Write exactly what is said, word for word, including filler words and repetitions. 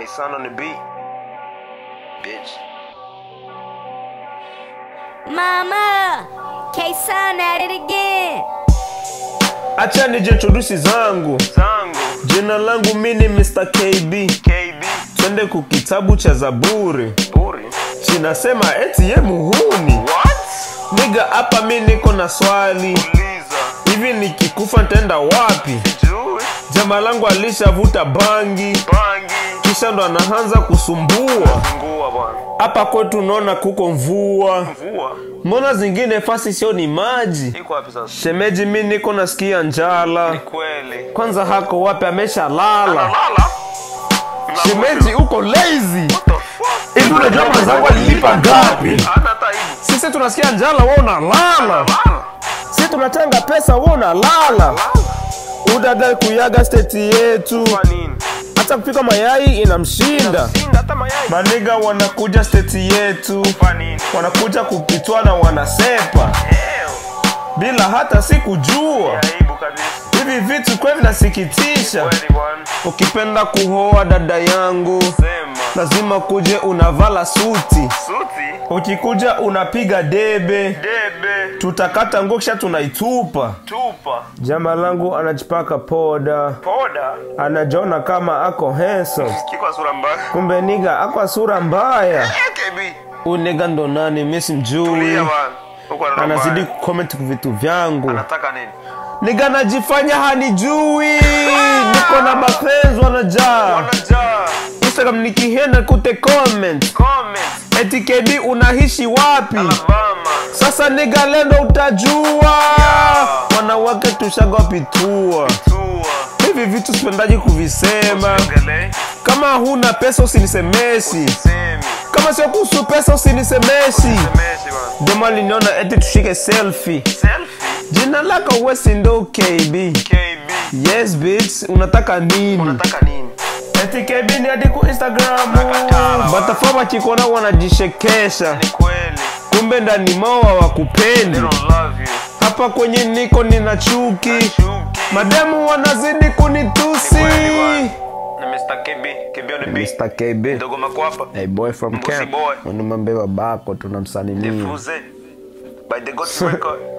K-Son on the beat. Bitch. Mama, K-Son at it again. Acha nije introduce zangu. Zangu. Jina langu mini mister K B. K B. Twende kukitabu cha Zaburi. Buri. Chinasema eti ye muhuni. What? Nigga hapa mimi niko na swali. Uliza. Hivi nikikufa nitaenda wapi? Sijui. Jamaa langu alishavuta bangi. Bangi. Kisha ndo anaanza kusumbua. Ngua bwana. Hapa kwetu naona kuko mvua. Mvua. Mbona zingine fasi sio ni maji? Iko wapi sasa? Shemeji mimi niko nasikia njala. Ni kweli. Kwanza hako wapi amesha lala? Lala. Shemeji uko lazy. What the fuck? Hivi unajua mazangu alilipa ngapi? Hana hata hivi. Sisi tunasikia njala wewe unalala. Lala. Sisi tunatanga pesa wewe unalala. Udadai kuyaga state yetu. Kwa nini? Hata kupika mayai inamshinda. Sinda hata mayai. Maniga wanakuja state yetu. Kwa nini? Wanakuja kupitwa na wanasepa. Ew. Bila hata sikujua. Aibu kabisa. Hivi vitu kwa vinasikitisha. Kweli bwana. Ukipenda kuhoa dada yangu, Sema. lazima kuje unavala suti. Suti. Ukikuja unapiga debe. Debe. Tutakata ngokisha tunaitupa. Tupa. Jamaa langu anajipaka poda. Poda. Anajiona kama ako handsome. Kiko sura mbaya. Kumbe niga ako sura mbaya. K B. Unega ndo nani mimi simjui. Tulia bwana. Uko na Anazidi kucomment kwa vitu vyangu. Anataka nini? Niga najifanya hanijui. Niko na mapenzi wanajaa. Wanajaa. Instagram nikienda kute comment. Comment. Eti K B unahishi wapi? Alabama. Sasa niga lendo utajua. Yeah. Wanawake tushagopitua. Tua. Hivi vitu sipendaji kuvisema. Usiongele. Kama huna pesa usinisemeshi. Semi. Kama sio kuhusu pesa usinisemeshi. Semeshi bwana. Dema liniona eti tushike selfie. Selfie. Jina lako wesi ndo K B. K B. Yes bitch, unataka nini? Unataka nini? Eti K B ni hadi ku Instagram. Nakatala. Batafama chikona wanajishekesha. Ni kweli. Kumbe ndani moa wakupendi. They don't love you. Hapa kwenye niko nina chuki. Chuki. Mademu wanazidi kunitusi. Ni kweli bwana. Ni mister K B. K B on the beat. mister K B. Ndogo makwapa. Hey boy from Mbusi camp. boy. Unimambeba bako tunamsalimia. Diffuse. By the God record.